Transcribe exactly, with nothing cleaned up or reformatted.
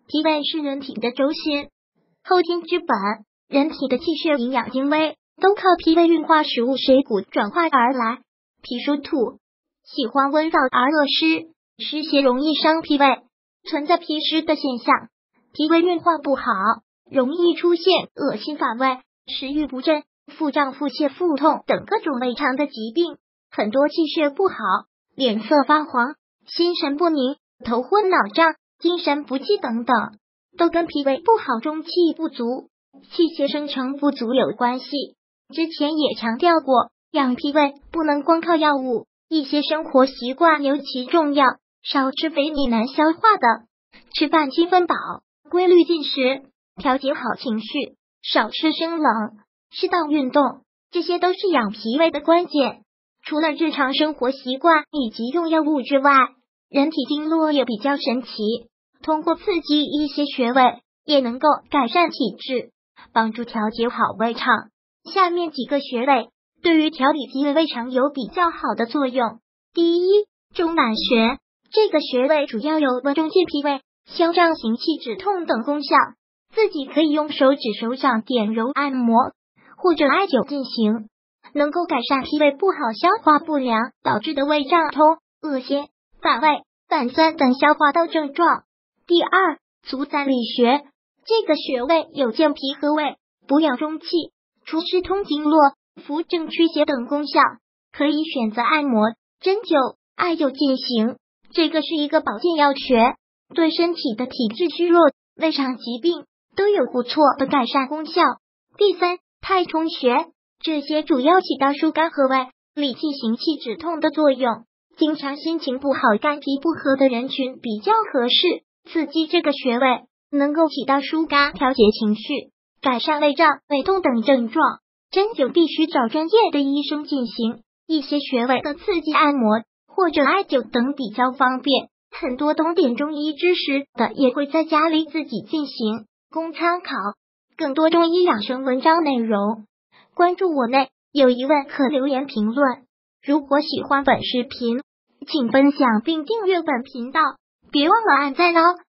脾胃是人体的轴心，后天之本，人体的气血、营养、精微都靠脾胃运化食物水谷转化而来。脾属土，喜欢温燥而恶湿，湿邪容易伤脾胃，存在脾湿的现象。脾胃运化不好，容易出现恶心反胃、食欲不振、腹胀、腹泻、腹痛等各种胃肠的疾病。很多气血不好，脸色发黄、心神不宁、头昏脑胀、精神不济等等，都跟脾胃不好、中气不足、气血生成不足有关系。之前也强调过，养脾胃不能光靠药物，一些生活习惯尤其重要。少吃肥腻难消化的，吃饭七分饱，规律进食，调节好情绪，少吃生冷，适当运动，这些都是养脾胃的关键。除了日常生活习惯以及用药物之外，人体经络也比较神奇，通过刺激一些穴位，也能够改善体质，帮助调节好胃肠。下面几个穴位对于调理脾胃胃肠有比较好的作用。第一，中脘穴，这个穴位主要有温中健脾胃、消胀行气、止痛等功效，自己可以用手指手掌点揉按摩或者艾灸进行，能够改善脾胃不好、消化不良导致的胃胀痛、恶心、反胃、反酸等消化道症状。第二，足三里穴，这个穴位有健脾和胃、补养中气、除湿通经络、扶正驱邪等功效，可以选择按摩、针灸、艾灸进行。这个是一个保健药穴，对身体的体质虚弱、胃肠疾病都有不错的改善功效。第三，太冲穴，这些主要起到疏肝和胃、理气行气、止痛的作用。经常心情不好、肝脾不和的人群比较合适，刺激这个穴位能够起到疏肝、调节情绪、改善胃胀、胃痛等症状。针灸必须找专业的医生进行，一些穴位的刺激按摩或者艾灸等比较方便，很多懂点中医知识的也会在家里自己进行，供参考。更多中医养生文章内容，关注我内有疑问可留言评论。如果喜欢本视频，请分享并订阅本频道，别忘了按赞哦。